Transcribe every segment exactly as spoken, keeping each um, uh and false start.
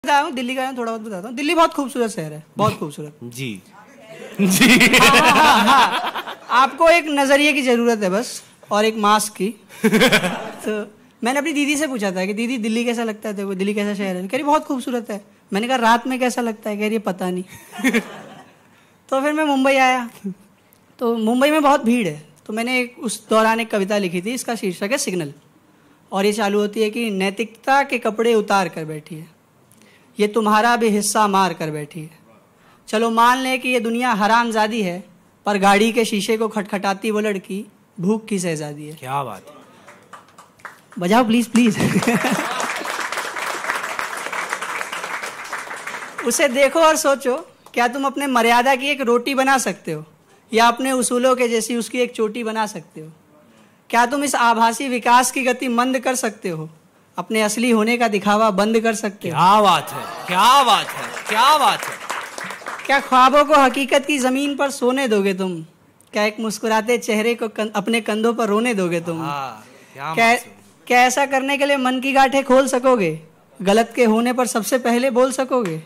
बताया हूँ दिल्ली का थोड़ा बहुत बताता हूँ। दिल्ली बहुत खूबसूरत शहर है, बहुत खूबसूरत। जी जी हाँ, हाँ, हाँ, हाँ। आपको एक नजरिए की जरूरत है बस, और एक मास्क की। तो मैंने अपनी दीदी से पूछा था कि दीदी दिल्ली कैसा लगता है तेरे, दिल्ली कैसा शहर है? कह रही बहुत खूबसूरत है। मैंने कहा रात में कैसा लगता है? कह रही पता नहीं। तो फिर मैं मुंबई आया, तो मुंबई में बहुत भीड़ है। तो मैंने एक उस दौरान एक कविता लिखी थी, इसका शीर्षक है सिग्नल, और ये चालू होती है कि नैतिकता के कपड़े उतार कर बैठी है, ये तुम्हारा भी हिस्सा मार कर बैठी है। चलो मान लें कि ये दुनिया हरामजादी है, पर गाड़ी के शीशे को खटखटाती वो लड़की भूख की शहजादी है। क्या बात है, बजाओ प्लीज प्लीज। उसे देखो और सोचो, क्या तुम अपने मर्यादा की एक रोटी बना सकते हो, या अपने उसूलों के जैसी उसकी एक चोटी बना सकते हो? क्या तुम इस आभासी विकास की गति मंद कर सकते हो, अपने असली होने का दिखावा बंद कर सकते हो? क्या बात है, क्या बात है, क्या बात है। क्या ख्वाबों को हकीकत की जमीन पर सोने दोगे तुम? क्या एक मुस्कुराते चेहरे को कं, अपने कंधों पर रोने दोगे तुम? हाँ, क्या क्या क्या ऐसा करने के लिए मन की गांठें खोल सकोगे? गलत के होने पर सबसे पहले बोल सकोगे?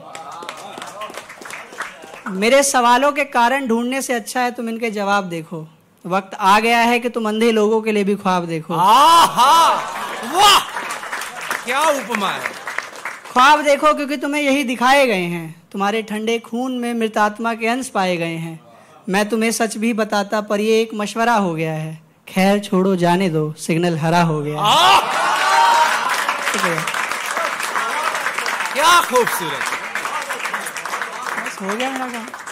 मेरे सवालों के कारण ढूंढने से अच्छा है तुम इनके जवाब देखो। वक्त आ गया है कि तुम अंधे लोगों के लिए भी ख्वाब देखो। आहा, वाह, क्या उपमा है। ख्वाब देखो क्योंकि तुम्हें यही दिखाए गए हैं, तुम्हारे ठंडे खून में मृतात्मा के अंश पाए गए हैं। मैं तुम्हें सच भी बताता पर ये एक मशवरा हो गया है, खैर छोड़ो जाने दो, सिग्नल हरा हो गया है। क्या खूबसूरत, हो गया मेरा काम।